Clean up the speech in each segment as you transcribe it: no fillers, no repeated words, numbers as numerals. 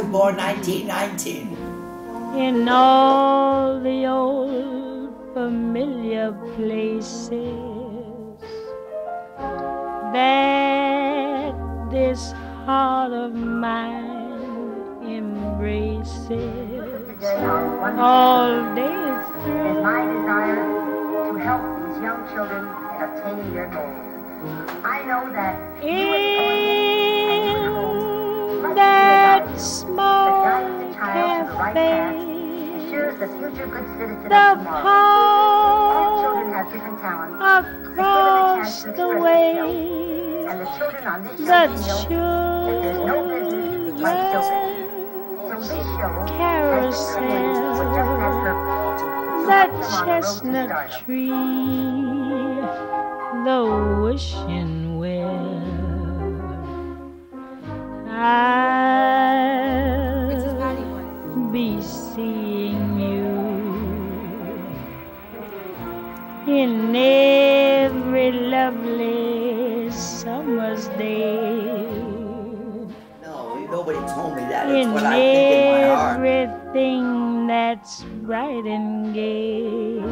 born 1919. In all the old familiar places that this heart of mine embraces all day through. It is my desire to help these young children in obtaining their goals. I know that in that small cafe, the future good citizen the of tomorrow. All children park have different talents. across the way, And the children on this the show feel that there's no business like children. So this show carousel, the chestnut tree, the wishing well. I'll be seeing you in every lovely summer's day. No, nobody told me that. It's In what I think in my heart. everything that's bright and gay,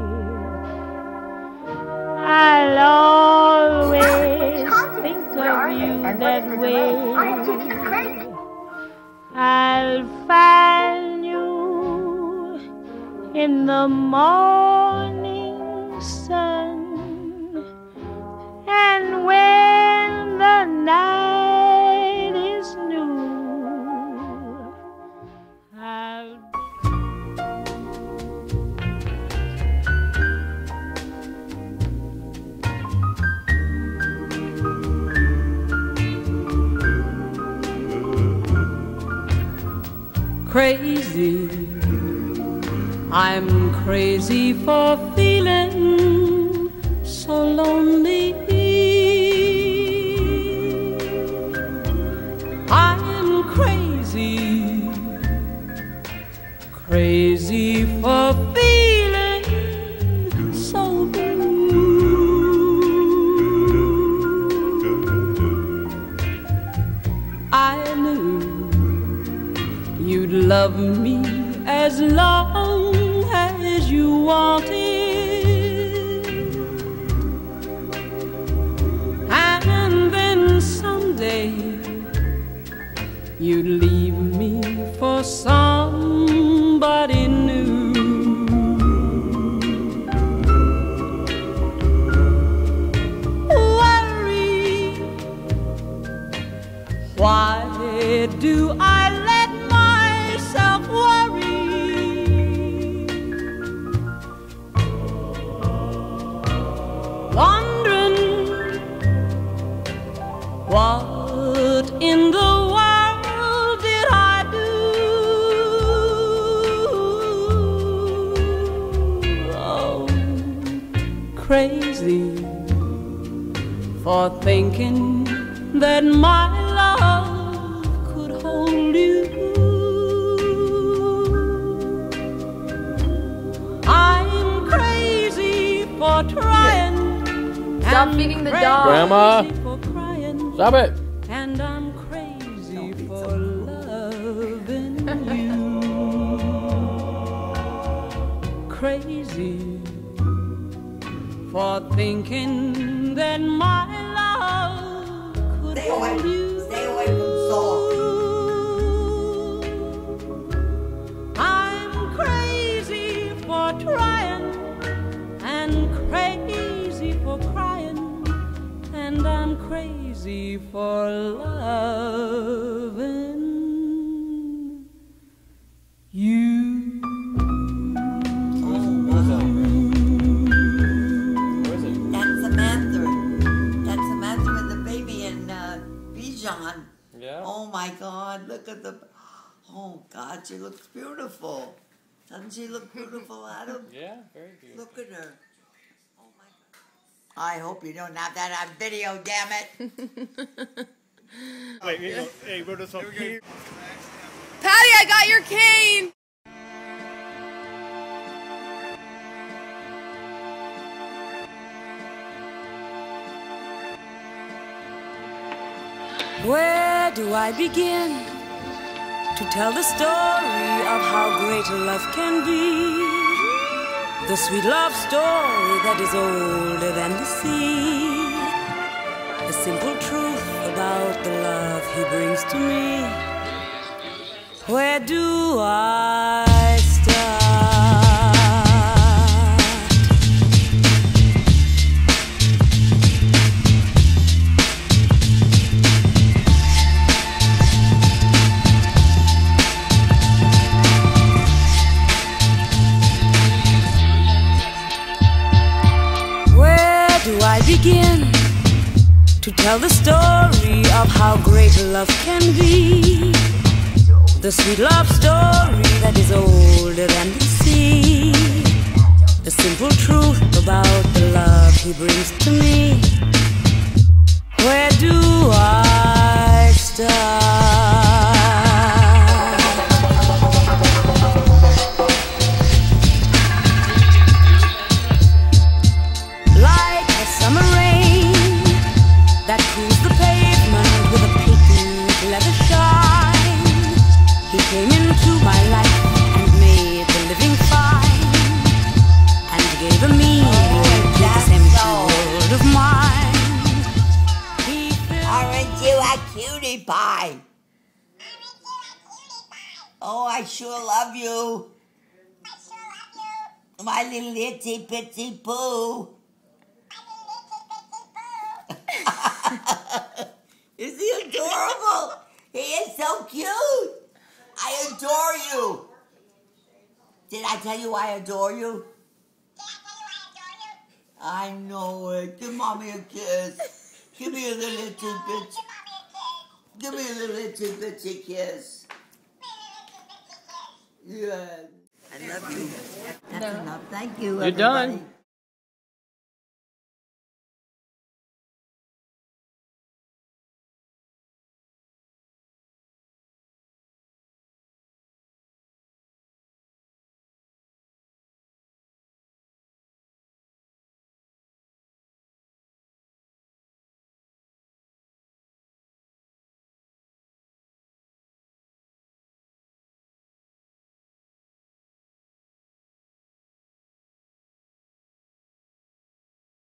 I'll always think of you that way. I'll find you in the morning sun, and when the night is new, I'll crazy. I'm crazy for feeling so lonely. I'm crazy, crazy for feeling so blue. I knew you'd love me as long as you wanted, and then someday you'd leave me for somebody new. Worry, why do I let myself worry? Wondering what in the world did I do? Oh, crazy for thinking that my love could hold you. I'm crazy for trying. Stop feeding the dog. Grandma, For crying, stop it. and I'm crazy for loving you. Crazy for thinking that my love could Stay away. hold you. Stay away from Saul. I'm crazy for trying, and crazy for crying, and I'm crazy for loving you. That's Samantha. That's Samantha and the baby and Bijan. Yeah. Oh my God, look at the... Oh God, she looks beautiful. Doesn't she look beautiful, Adam? Yeah, very beautiful. Look at her. Oh my God. I hope you don't have that on video, damn it. Wait, hey, wrote us up here. Patty, I got your cane. Where do I begin to tell the story of how great love can be. The sweet love story that is older than the sea. The simple truth about the love he brings to me. Where do I start? Where do I begin to tell the story of how great love can be? The sweet love story that is older than the sea. The simple truth about the love he brings to me. Where do I start? Like a summer rain that cools the pavement with a patent leather shine. He came into my life and made the living fine, and gave a meaning to this empty world of mine. Aren't you a cutie pie? Oh, I sure love you. My little itsy bitsy poo. Is he adorable? He is so cute. I adore you. Did I tell you I adore you? I know it. Give mommy a kiss. Give me a little itsy bitsy. Give me a little itsy bitsy kiss. Yeah. I love you. That's enough. Thank you. You're done.